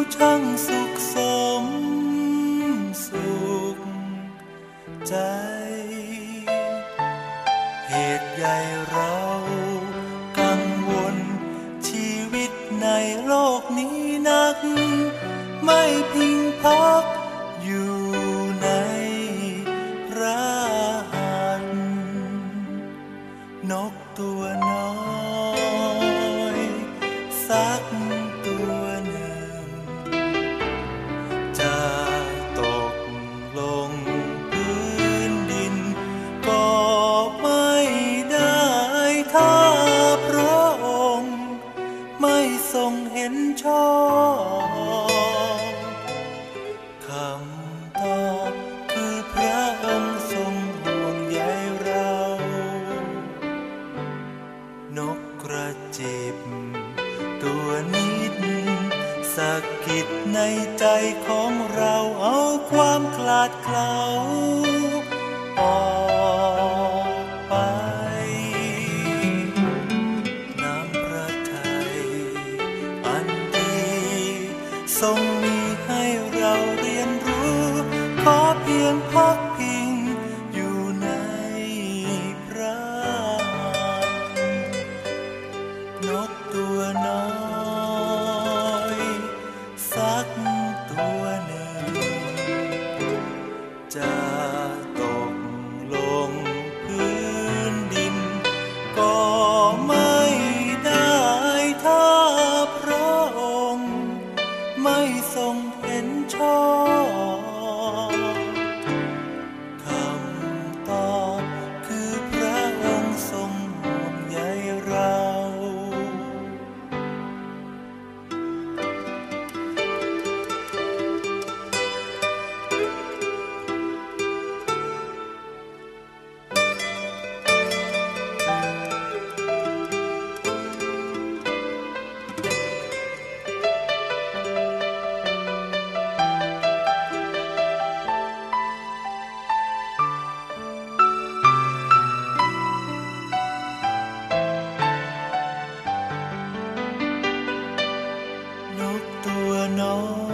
ช่างสุขสมสุขใจเหตุใหญ่เรากังวลชีวิตในโลกนี้นักไม่พิงพักอยู่ในพระหัตถ์นกตัวน้อยสักตัวหนึ่งจะตกลงพื้นดินก็ไม่ได้ถ้าพระองค์ไม่ทรงเห็นชอบคำตอบคือพระองค์ทรงห่วงใยเรานกกระจิบตัวนิดสะกิดในใจของเราเอาความคลาดเคล้าออกไปน้ำพระทัยอันดีทรงมีให้เราเรียนรู้ขอเพียงพักพิงอยู่ในพระหัตถ์นกตัวน้อยสักตัวหนึ่งจะตกลงพื้นดินก็ไม่ได้ถ้าพระองค์ไม่ทรงเห็นชอบคำตอบคือพระองค์ทรงห่วงใยเรานกตัวน้อย